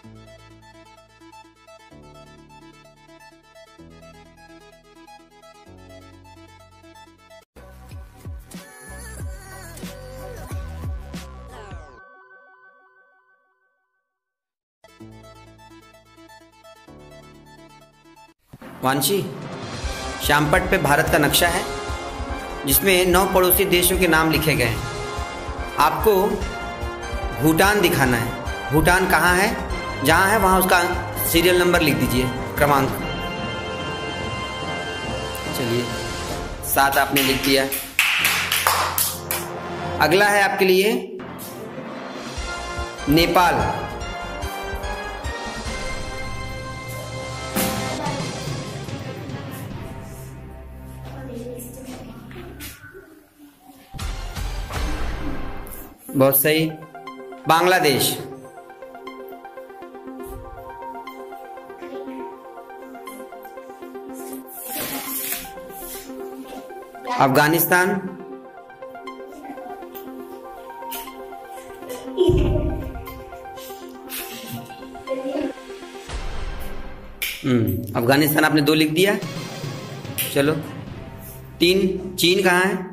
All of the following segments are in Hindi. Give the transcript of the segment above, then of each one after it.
वांशी, श्यामपट्ट पे भारत का नक्शा है जिसमें 9 पड़ोसी देशों के नाम लिखे गए हैं। आपको भूटान दिखाना है। भूटान कहाँ है? जहाँ है वहाँ उसका सीरियल नंबर लिख दीजिए, क्रमांक। चलिए 7 आपने लिख दिया। अगला है आपके लिए नेपाल। बहुत सही। बांग्लादेश। अफगानिस्तान। अफगानिस्तान आपने 2 लिख दिया। चलो 3। चीन कहाँ है?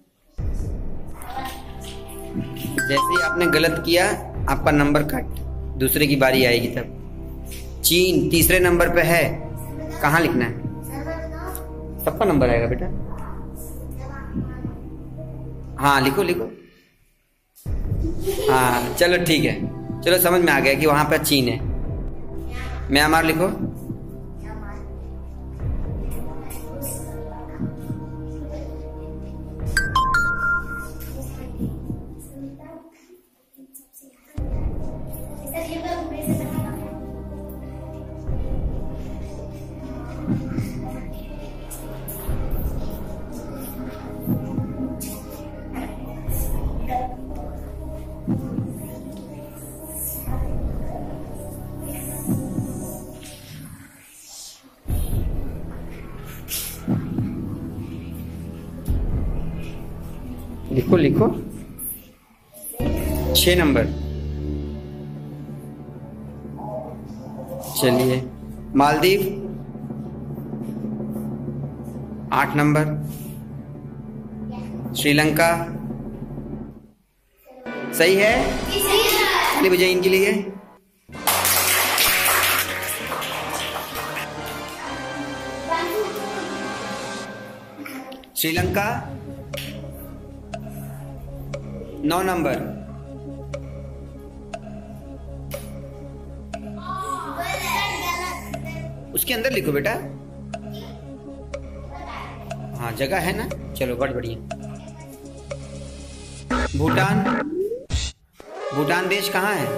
जैसे ही आपने गलत किया आपका नंबर कट, दूसरे की बारी आएगी तब। चीन तीसरे नंबर पे है, कहाँ लिखना है? सबका नंबर आएगा बेटा। हाँ लिखो लिखो। हाँ चलो ठीक है, चलो समझ में आ गया कि वहां पर चीन है। म्यांमार लिखो। लिखो लिखो। 6 नंबर। चलिए मालदीव 8 नंबर। श्रीलंका सही है। ताली बजाइए इनके लिए। श्रीलंका 9 नंबर। उसके अंदर लिखो बेटा। हाँ जगह है ना। चलो बहुत बढ़िया। भूटान। भूटान देश कहाँ है?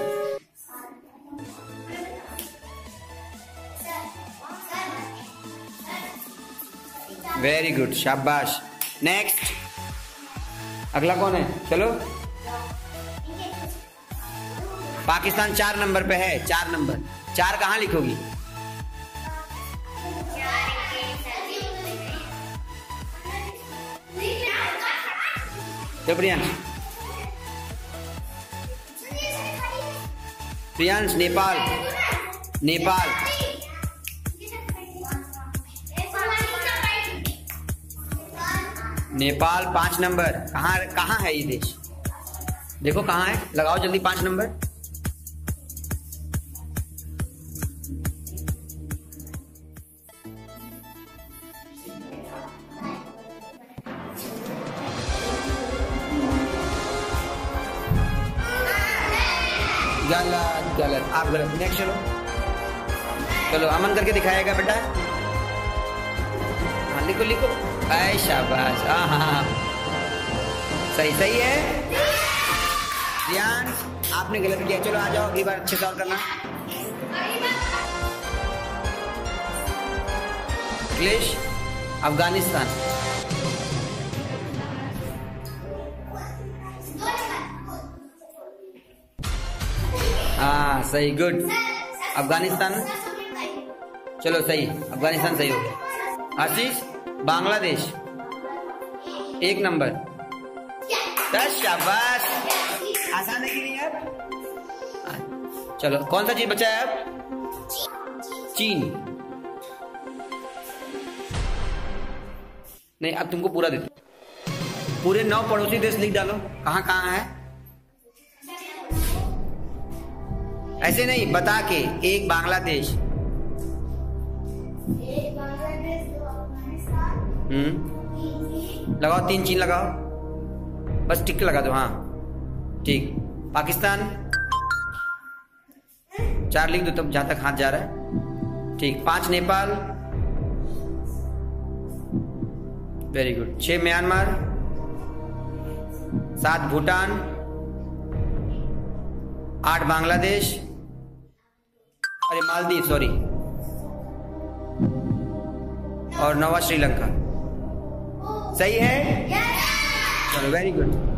वेरी गुड, शाबाश। नेक्स्ट। अगला कौन है? चलो पाकिस्तान 4 नंबर पे है। 4 नंबर। 4 कहाँ लिखोगी? प्रियांश। प्रियांश नेपाल। नेपाल नेपाल 5 नंबर। कहाँ है ये देश? देखो कहाँ है, लगाओ जल्दी 5 नंबर। गलत गलत, आप गलत। नेक्स्ट चलो। चलो अमन करके दिखाएगा बेटा। हाँ लिखो लिखो। ऐ शाबाश। हाँ हाँ सही सही है। ध्यान, आपने गलत किया। चलो आ जाओ, अगली बार अच्छे से और करना। इंग्लिश अफगानिस्तान। हाँ सही, गुड। अफगानिस्तान। चलो सही, अफगानिस्तान सही हो गया। आशीष बांग्लादेश 1 नंबर। 10 शाबाश। आसान है कि नहीं यार? चलो कौन सा चीज बचा है अब? चीन। नहीं, अब तुमको पूरा देता हूं। पूरे 9 पड़ोसी देश लिख डालो, कहाँ कहाँ है। ऐसे नहीं, बता के। एक बांग्लादेश, लगाओ 3 चीन लगाओ, बस टिक लगा दो। हाँ ठीक। पाकिस्तान 4 लिख दो तब, जहां तक हाथ जा रहा है। ठीक। 5 Nepal, very good. 6 Myanmar, 7 Bhutan, 8 Bangladesh, अरे मालदीव सॉरी, और 9वां श्रीलंका। सही है? चलो वेरी गुड।